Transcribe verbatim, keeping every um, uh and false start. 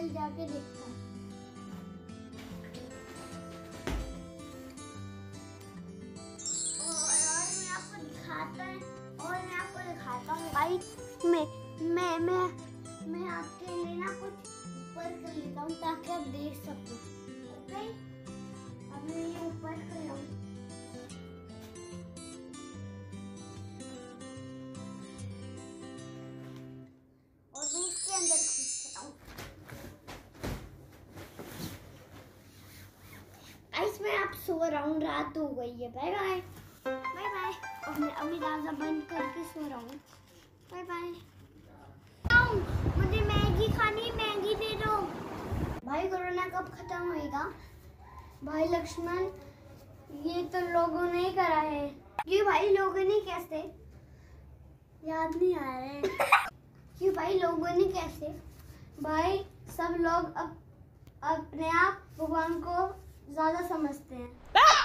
चल जाके देखता हूँ। और मैं आपको दिखाता है और मैं आपको दिखाता हूँ भाई। मैं मैं मैं मैं आपके लिए ना कुछ ऊपर कर लेता हूँ ताकि आप देख सको। ओके, अब मैं ये ऊपर कर रहा हूँ। और मैं इसके अंदर घुस रहा हूँ। गाइस मैं आप सो रहा हूँ, रात हो गई है। Bye bye bye bye. अब मैं अभी दरवाजा बंद करके सो रहा हूँ। Bye bye. मुझे मैगी खानी, मैगी दे दो। भाई कोरोना कब खत्म होएगा? भाई लक्ष्मण, ये तो लोगों ने ही करा है। ये भाई लोगों ने कैसे? याद नहीं आ रहा है। ये भाई लोगों ने कैसे? भाई सब लोग अब अपने आप भगवान को ज्यादा समझते हैं।